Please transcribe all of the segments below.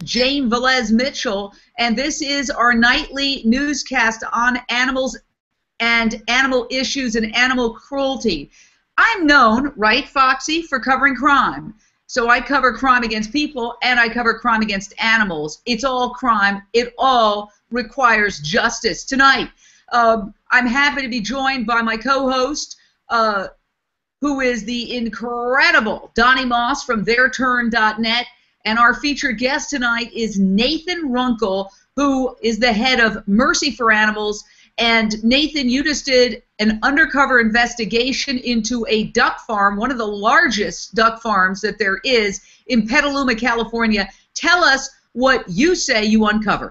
Jane Velez Mitchell, and this is our nightly newscast on animals and animal issues and animal cruelty. I'm known, right, Foxy, for covering crime. So I cover crime against people and I cover crime against animals. It's all crime. It all requires justice. Tonight, I'm happy to be joined by my co-host, who is the incredible Donnie Moss from TheirTurn.net. And our featured guest tonight is Nathan Runkle, who is the head of Mercy for Animals. And Nathan, you just did an undercover investigation into a duck farm, one of the largest duck farms that there is in Petaluma, California. Tell us what you say you uncovered.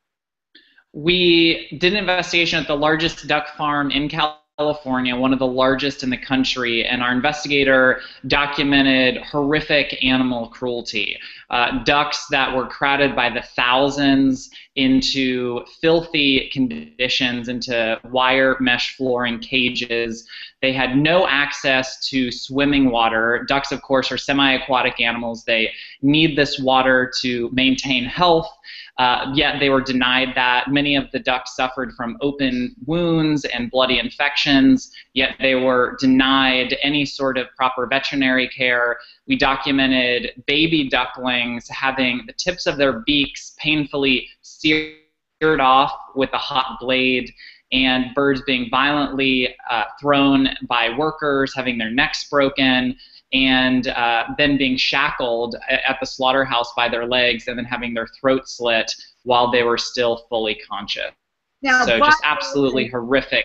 We did an investigation at the largest duck farm in California, one of the largest in the country, and our investigator documented horrific animal cruelty. Ducks that were crowded by the thousands into filthy conditions, into wire mesh flooring cages. They had no access to swimming water. Ducks, of course, are semi-aquatic animals. They need this water to maintain health. Yet they were denied that. Many of the ducks suffered from open wounds and bloody infections, yet they were denied any sort of proper veterinary care. We documented baby ducklings having the tips of their beaks painfully seared off with a hot blade, and birds being violently thrown by workers, having their necks broken, and then being shackled at the slaughterhouse by their legs and then having their throat slit while they were still fully conscious. Now, so just absolutely horrific.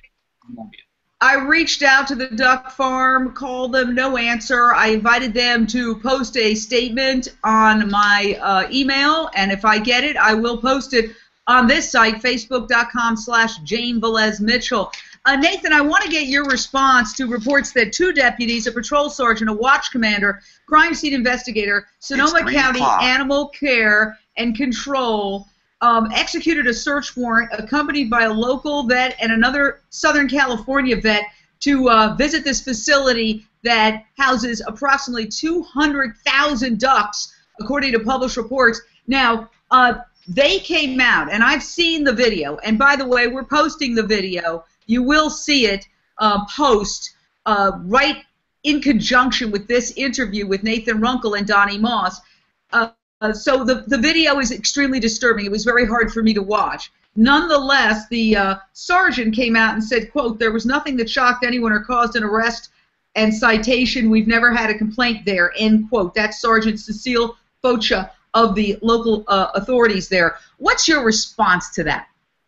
I reached out to the duck farm, called them, no answer. I invited them to post a statement on my email, and if I get it, I will post it on this site, facebook.com/Jane Velez Mitchell. Nathan, I want to get your response to reports that 2 deputies, a patrol sergeant, a watch commander, crime scene investigator, Sonoma County Animal Care and Control executed a search warrant accompanied by a local vet and another Southern California vet to visit this facility that houses approximately 200,000 ducks, according to published reports. Now, they came out, and I've seen the video, and by the way, we're posting the video. You will see it post right in conjunction with this interview with Nathan Runkle and Donnie Moss. So the video is extremely disturbing. It was very hard for me to watch. Nonetheless, the sergeant came out and said, quote, "There was nothing that shocked anyone or caused an arrest and citation. We've never had a complaint there," end quote. That's Sergeant Cecile Focha of the local authorities there. What's your response to that?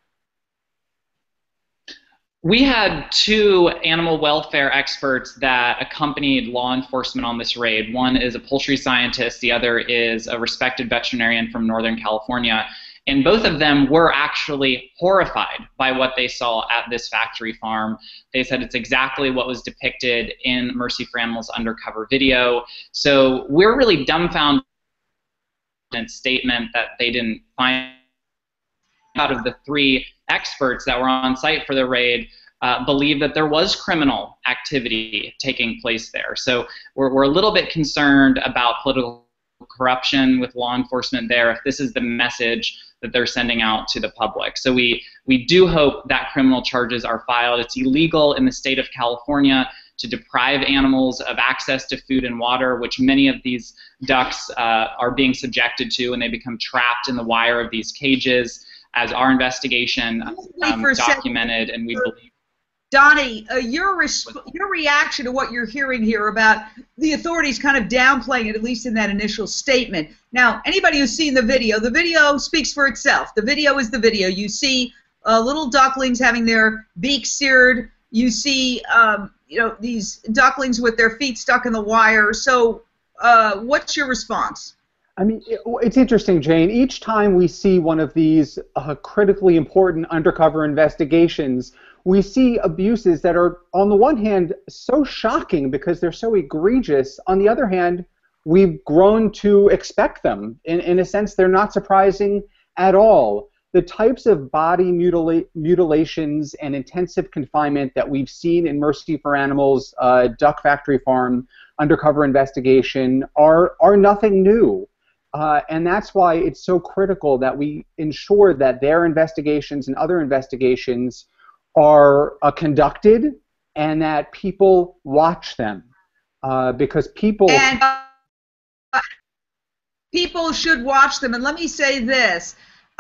We had 2 animal welfare experts that accompanied law enforcement on this raid. One is a poultry scientist, the other is a respected veterinarian from Northern California. And both of them were actually horrified by what they saw at this factory farm. They said it's exactly what was depicted in Mercy for Animals undercover video. So we're really dumbfounded statement that they didn't find. Out of the 3 experts that were on site for the raid believe that there was criminal activity taking place there. So we're a little bit concerned about political corruption with law enforcement there, if this is the message that they're sending out to the public. So we do hope that criminal charges are filed. It's illegal in the state of California to deprive animals of access to food and water, which many of these ducks are being subjected to, and they become trapped in the wire of these cages, as our investigation documented, and we believe. Donnie, your reaction to what you're hearing here about the authorities kind of downplaying it, at least in that initial statement. Now, anybody who's seen the video speaks for itself. The video is the video. You see little ducklings having their beaks seared. You see, these ducklings with their feet stuck in the wire. So, what's your response? I mean, it's interesting, Jane. Each time we see one of these critically important undercover investigations, we see abuses that are, on the one hand, so shocking because they're so egregious. On the other hand, we've grown to expect them. In a sense, they're not surprising at all. The types of body mutilations and intensive confinement that we've seen in Mercy for Animals, Duck Factory Farm undercover investigation are nothing new. And that's why it's so critical that we ensure that their investigations and other investigations are conducted and that people watch them. Because people... And people should watch them. And let me say this.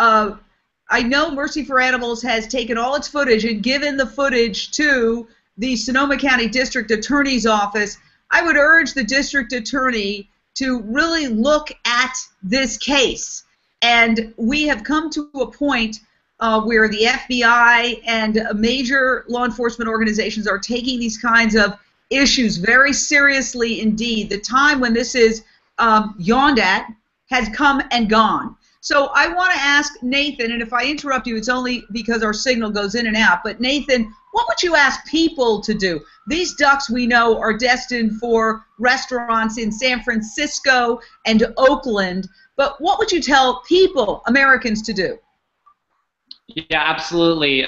I know Mercy for Animals has taken all its footage and given the footage to the Sonoma County District Attorney's Office. I would urge the District Attorney to really look at this case. And we have come to a point where the FBI and major law enforcement organizations are taking these kinds of issues very seriously indeed. The time when this is yawned at has come and gone. So I want to ask Nathan, and if I interrupt you, it's only because our signal goes in and out, but Nathan, what would you ask people to do? These ducks we know are destined for restaurants in San Francisco and Oakland, but what would you tell people, Americans, to do? Yeah, absolutely.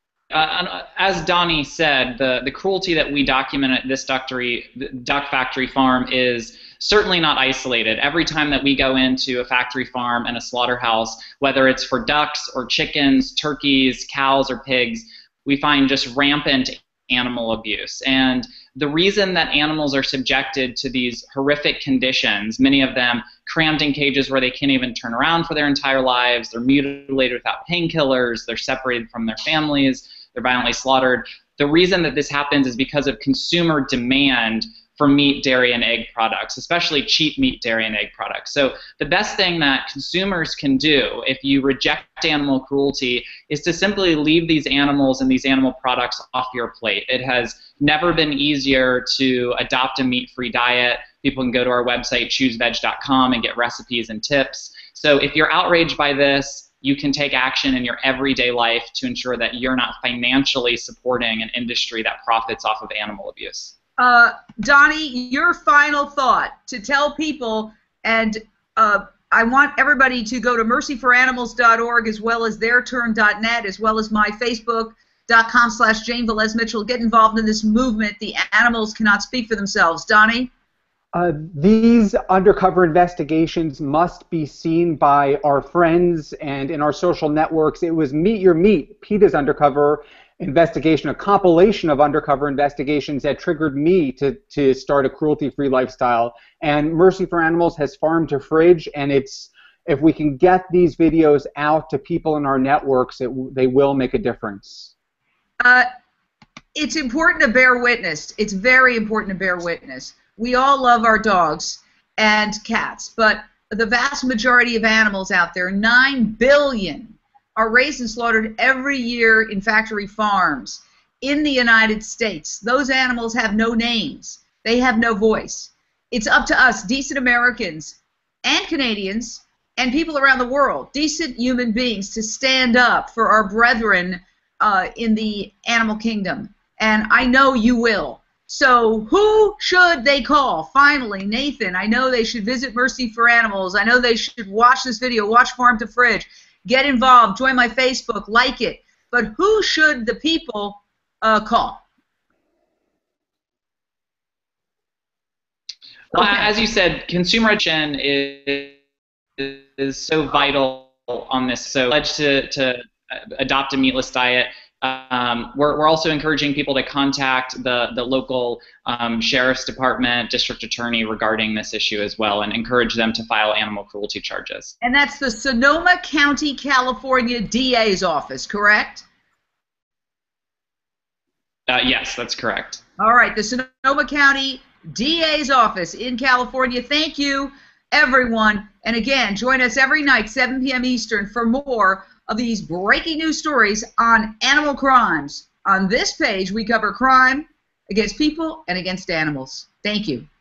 As Donnie said, the cruelty that we document at this duck factory farm is certainly not isolated. Every time that we go into a factory farm and a slaughterhouse, whether it's for ducks or chickens, turkeys, cows, or pigs, we find just rampant animal abuse. And the reason that animals are subjected to these horrific conditions, many of them crammed in cages where they can't even turn around for their entire lives, they're mutilated without painkillers, they're separated from their families, they're violently slaughtered. The reason that this happens is because of consumer demand for meat, dairy, and egg products, especially cheap meat, dairy, and egg products. So the best thing that consumers can do if you reject animal cruelty is to simply leave these animals and these animal products off your plate. It has never been easier to adopt a meat-free diet. People can go to our website, chooseveg.com, and get recipes and tips. So if you're outraged by this, you can take action in your everyday life to ensure that you're not financially supporting an industry that profits off of animal abuse. Donnie, your final thought to tell people, and I want everybody to go to mercyforanimals.org as well as theirturn.net as well as my Facebook.com/Jane Velez Mitchell. Get involved in this movement. The animals cannot speak for themselves. Donnie? These undercover investigations must be seen by our friends and in our social networks. It was Meet Your Meat, PETA's undercover investigation, a compilation of undercover investigations that triggered me to start a cruelty-free lifestyle. And Mercy for Animals has Farm to Fridge, and if we can get these videos out to people in our networks, they will make a difference. It's important to bear witness. It's very important to bear witness. We all love our dogs and cats, but the vast majority of animals out there, 9 billion, are raised and slaughtered every year in factory farms in the United States. Those animals have no names. They have no voice. It's up to us, decent Americans and Canadians and people around the world, decent human beings, to stand up for our brethren in the animal kingdom. And I know you will. So who should they call? Finally, Nathan, I know they should visit Mercy for Animals. I know they should watch this video, watch Farm to Fridge. Get involved, join my Facebook, like it. But who should the people call? Well, as you said, consumer education is so vital on this. So pledge to adopt a meatless diet. We're also encouraging people to contact the local sheriff's department, district attorney regarding this issue as well, and encourage them to file animal cruelty charges. And that's the Sonoma County, California DA's office, correct? Yes, that's correct. All right, the Sonoma County DA's office in California. Thank you, everyone. And again, join us every night, 7 p.m. Eastern, for more of these breaking news stories on animal crimes. On this page, we cover crime against people and against animals. Thank you.